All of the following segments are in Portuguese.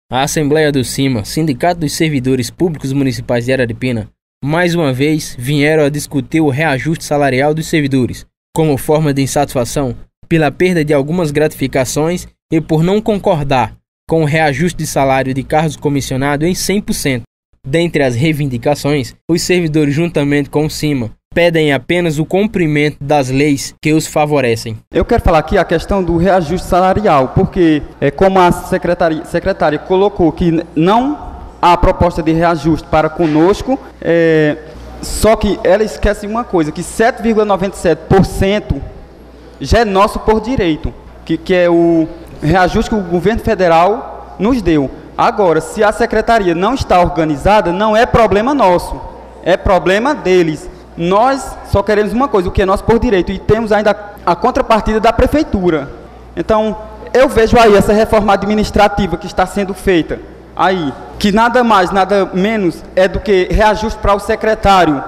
A Assembleia do CIMA, Sindicato dos Servidores Públicos Municipais de Araripina, mais uma vez vieram a discutir o reajuste salarial dos servidores, como forma de insatisfação pela perda de algumas gratificações e por não concordar com o reajuste de salário de cargos comissionados em 100%. Dentre as reivindicações, os servidores, juntamente com o CIMA, pedem apenas o cumprimento das leis que os favorecem. Eu quero falar aqui a questão do reajuste salarial, porque como a secretária colocou que não há proposta de reajuste para conosco, só que ela esquece uma coisa, que 7,97% já é nosso por direito, que é o reajuste que o governo federal nos deu. Agora, se a secretaria não está organizada, não é problema nosso, é problema deles. Nós só queremos uma coisa, o que é nosso por direito, e temos ainda a contrapartida da prefeitura. Então, eu vejo aí essa reforma administrativa que está sendo feita, aí, que nada mais, nada menos é do que reajuste para o secretário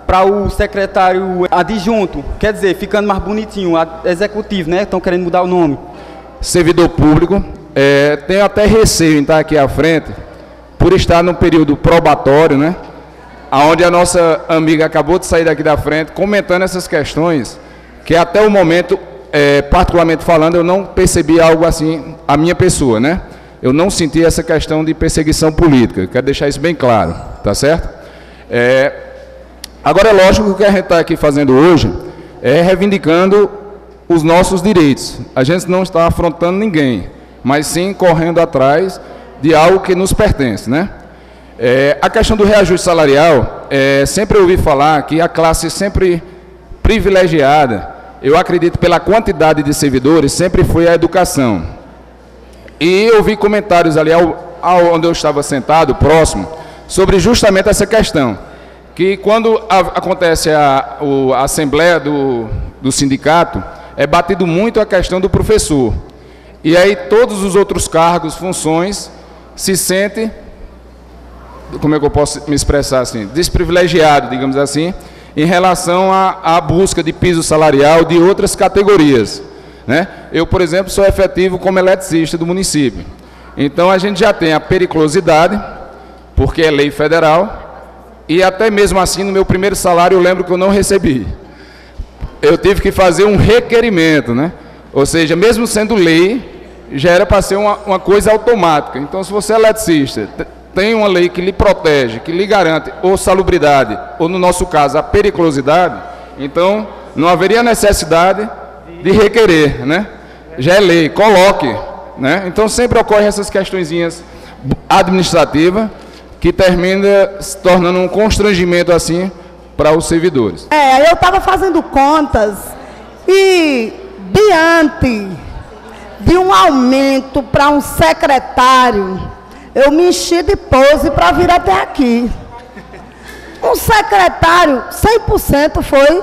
adjunto, quer dizer, ficando mais bonitinho, executivo, né? Estão querendo mudar o nome. Servidor público, tenho até receio em estar aqui à frente, por estar no período probatório, né? Onde a nossa amiga acabou de sair daqui da frente, comentando essas questões, que até o momento, particularmente falando, eu não percebi algo assim, a minha pessoa, né? Eu não senti essa questão de perseguição política, quero deixar isso bem claro, tá certo? Agora, é lógico que o que a gente está aqui fazendo hoje é reivindicando os nossos direitos. A gente não está afrontando ninguém, mas sim correndo atrás de algo que nos pertence, né? A questão do reajuste salarial, sempre ouvi falar que a classe sempre privilegiada, eu acredito pela quantidade de servidores, sempre foi a educação. E eu vi comentários ali onde eu estava sentado, próximo, sobre justamente essa questão, que quando acontece a assembleia do sindicato, é batido muito a questão do professor. E aí todos os outros cargos, funções, se sentem, como é que eu posso me expressar assim, desprivilegiado, digamos assim, em relação à busca de piso salarial de outras categorias, né? Eu, por exemplo, sou efetivo como eletricista do município. Então, a gente já tem a periculosidade, porque é lei federal, e até mesmo assim, no meu primeiro salário, eu lembro que eu não recebi. Eu tive que fazer um requerimento, né? Ou seja, mesmo sendo lei, já era para ser uma coisa automática. Então, se você é eletricista, tem uma lei que lhe protege, que lhe garante ou salubridade, ou no nosso caso, a periculosidade, então não haveria necessidade de requerer, né? Já é lei, coloque, né? Então sempre ocorrem essas questõezinhas administrativas que termina se tornando um constrangimento assim para os servidores. Eu estava fazendo contas e diante de um aumento para um secretário, eu me enchi de pose para vir até aqui. Um secretário, 100% foi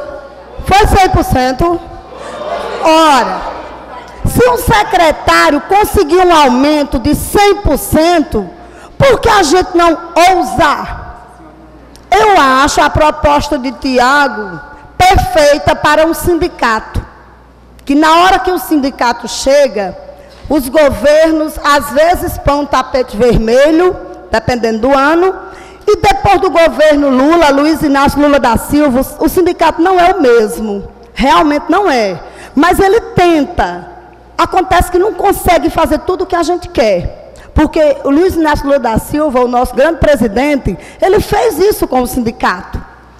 100%. Ora, se um secretário conseguir um aumento de 100%, por que a gente não ousar? Eu acho a proposta de Tiago perfeita para um sindicato. Que na hora que o sindicato chega, os governos, às vezes, põem um tapete vermelho, dependendo do ano, e depois do governo Lula, Luiz Inácio Lula da Silva, o sindicato não é o mesmo. Realmente não é. Mas ele tenta. Acontece que não consegue fazer tudo o que a gente quer. Porque o Luiz Inácio Lula da Silva, o nosso grande presidente, ele fez isso com o sindicato.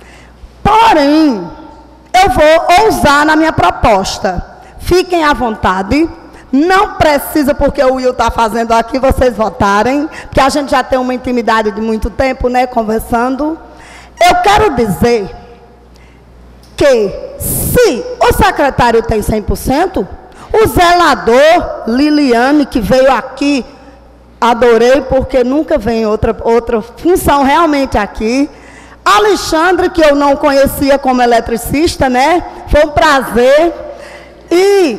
Porém, eu vou ousar na minha proposta. Fiquem à vontade. Não precisa, porque o Will está fazendo aqui, vocês votarem, porque a gente já tem uma intimidade de muito tempo, né, conversando. Eu quero dizer que, se o secretário tem 100%, o zelador Liliane, que veio aqui, adorei, porque nunca vem outra função realmente aqui. Alexandre, que eu não conhecia como eletricista, né, foi um prazer. E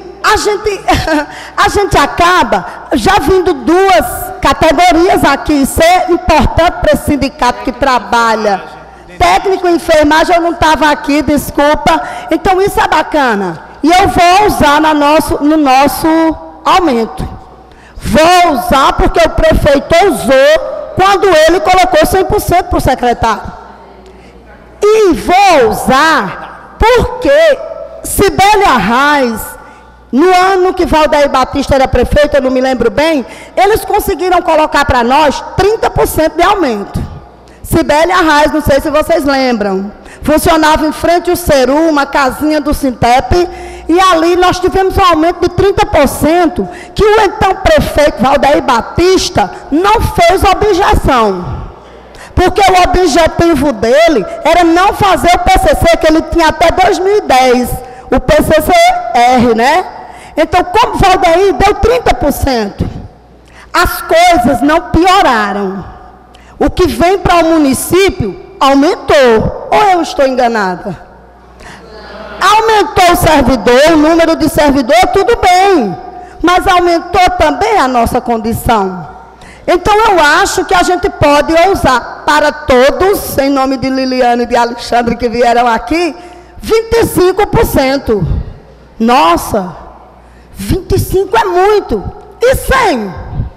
a gente acaba já vindo duas categorias aqui, ser importante para esse sindicato que trabalha. Técnico e enfermagem, eu não estava aqui, desculpa. Então isso é bacana. E eu vou usar no nosso aumento. Vou usar porque o prefeito usou quando ele colocou 100% para o secretário. E vou usar porque Cibele Arraes, no ano que Valdeir Batista era prefeito, eu não me lembro bem, eles conseguiram colocar para nós 30% de aumento. Cibele Arraes, não sei se vocês lembram, funcionava em frente ao Ceru, uma casinha do Sintep, e ali nós tivemos um aumento de 30%, que o então prefeito Valdeir Batista não fez objeção. Porque o objetivo dele era não fazer o PCC, que ele tinha até 2010, o PCCR, né? Então, como Valdeir deu 30%, as coisas não pioraram. O que vem para o município aumentou. Ou eu estou enganada? Aumentou o servidor, o número de servidor, tudo bem. Mas aumentou também a nossa condição. Então, eu acho que a gente pode usar para todos, em nome de Liliane e de Alexandre que vieram aqui, 25%. Nossa, 25% é muito. E 100%?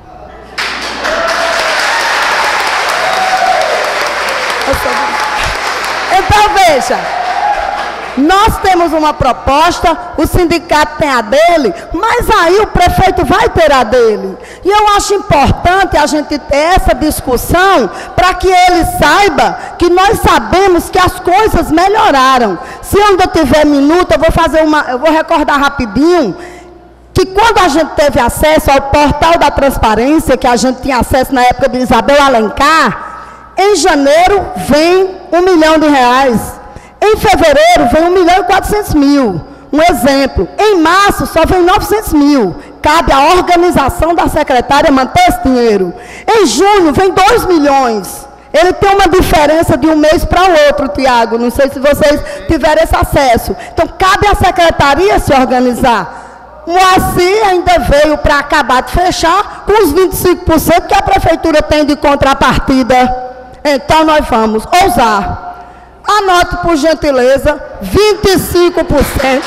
Então, veja, nós temos uma proposta, o sindicato tem a dele, mas aí o prefeito vai ter a dele. E eu acho importante a gente ter essa discussão para que ele saiba que nós sabemos que as coisas melhoraram. Se eu ainda tiver minuto, eu vou recordar rapidinho que quando a gente teve acesso ao portal da transparência, que a gente tinha acesso na época de Isabel Alencar, em janeiro vem R$1 milhão. Em fevereiro vem 1.400.000. Um exemplo. Em março só vem 900 mil. Cabe à organização da secretária manter esse dinheiro. Em junho vem 2 milhões. Ele tem uma diferença de um mês para o outro, Tiago. Não sei se vocês tiveram esse acesso. Então, cabe à secretaria se organizar. Moacir ainda veio para acabar de fechar com os 25% que a prefeitura tem de contrapartida. Então, nós vamos ousar. Anote, por gentileza, 25%.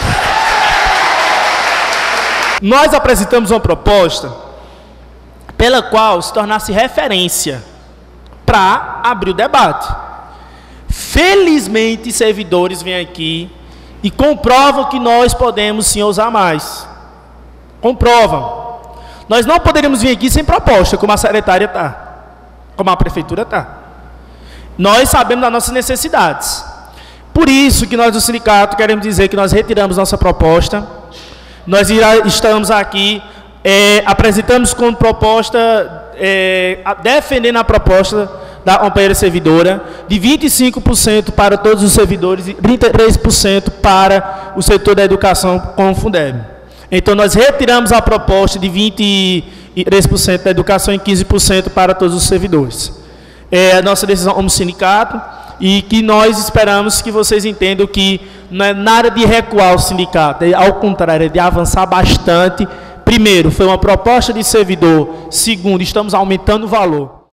Nós apresentamos uma proposta pela qual se tornasse referência para abrir o debate. Felizmente, servidores vêm aqui e comprovam que nós podemos sim ousar mais. Comprovam. Nós não poderíamos vir aqui sem proposta, como a secretária está, como a prefeitura está. Nós sabemos das nossas necessidades. Por isso que nós do sindicato queremos dizer que nós retiramos nossa proposta. Nós estamos aqui, apresentamos como proposta, defendendo a proposta da companheira servidora, de 25% para todos os servidores e 33% para o setor da educação com o Fundeb. Então, nós retiramos a proposta de 23% da educação e 15% para todos os servidores. É a nossa decisão como sindicato e que nós esperamos que vocês entendam que não é nada de recuar o sindicato, ao contrário, é de avançar bastante. Primeiro, foi uma proposta de servidor. Segundo, estamos aumentando o valor.